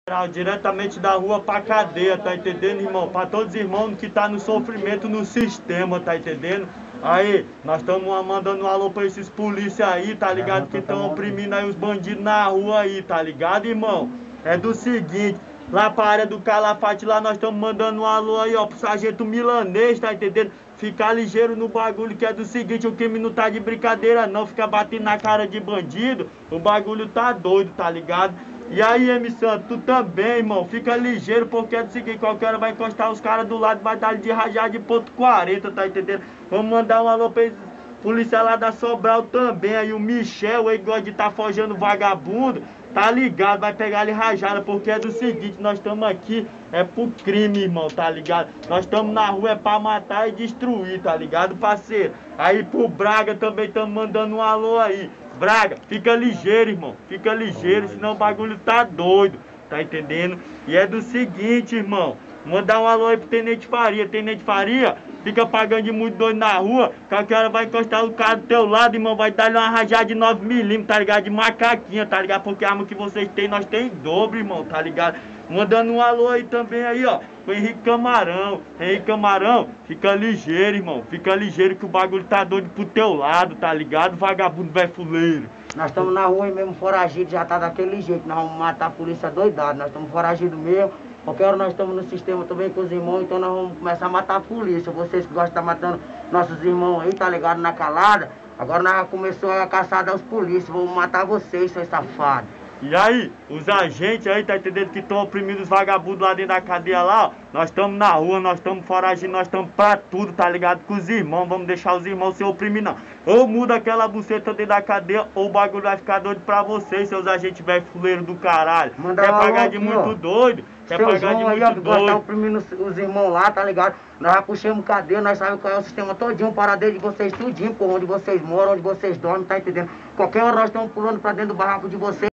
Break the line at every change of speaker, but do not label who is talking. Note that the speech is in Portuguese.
Diretamente da rua pra cadeia, tá entendendo, irmão? Pra todos os irmãos que tá no sofrimento no sistema, tá entendendo? Aí, nós estamos mandando um alô pra esses polícia aí, tá ligado? Que estão oprimindo aí os bandidos na rua aí, tá ligado, irmão? É do seguinte, lá pra área do Calafate, lá nós estamos mandando um alô aí, ó, pro sargento milanês, tá entendendo? Ficar ligeiro no bagulho, que é do seguinte, o crime não tá de brincadeira não, fica batendo na cara de bandido, o bagulho tá doido, tá ligado? E aí, M. Santo, tu também, irmão, fica ligeiro, porque é do seguinte, qualquer hora vai encostar os caras do lado, vai dar de rajada de ponto 40, tá entendendo? Vamos mandar um alô pra eles, polícia lá da Sobral também, aí o Michel, ele gosta de tá forjando vagabundo, tá ligado, vai pegar ali rajada, porque é do seguinte, nós estamos aqui, é pro crime, irmão, tá ligado? Nós estamos na rua, é pra matar e destruir, tá ligado, parceiro? Aí pro Braga também estamos mandando um alô aí. Braga, fica ligeiro, irmão, fica ligeiro, senão o bagulho tá doido, tá entendendo? E é do seguinte, irmão, mandar um alô aí pro Tenente Faria, fica pagando de muito doido na rua, qualquer hora vai encostar o cara do teu lado, irmão, vai dar-lhe uma rajada de 9mm, tá ligado? De macaquinha, tá ligado? Porque a arma que vocês têm, nós tem em dobro, irmão, tá ligado? Mandando um alô aí também aí, ó, pro Henrique Camarão, fica ligeiro, irmão, fica ligeiro que o bagulho tá doido pro teu lado, tá ligado? Vagabundo velho fuleiro.
Nós estamos na rua e mesmo foragido, já tá daquele jeito, nós vamos matar a polícia doidado, nós estamos foragidos mesmo. Qualquer hora nós estamos no sistema também com os irmãos, então nós vamos começar a matar a polícia. Vocês que gostam de estar matando nossos irmãos aí, tá ligado, na calada, agora nós começou a caçada aos polícias, vamos matar vocês, seus safados.
E aí, os agentes aí, tá entendendo, que estão oprimindo os vagabundos lá dentro da cadeia lá, ó. Nós estamos na rua, nós estamos foragindo, nós estamos pra tudo, tá ligado? Com os irmãos, vamos deixar os irmãos se oprimir não. Ou muda aquela buceta dentro da cadeia, ou o bagulho vai ficar doido pra vocês, seus agentes velho fuleiro do caralho. Quer pagar de muito doido? Quer pagar de muito doido?
Tá oprimindo os irmãos lá, tá ligado? Nós já puxamos cadeia, nós sabemos qual é o sistema todinho, paradeiro de vocês tudinho, por onde vocês moram, onde vocês dormem, tá entendendo? Qualquer hora nós estamos pulando pra dentro do barraco de vocês.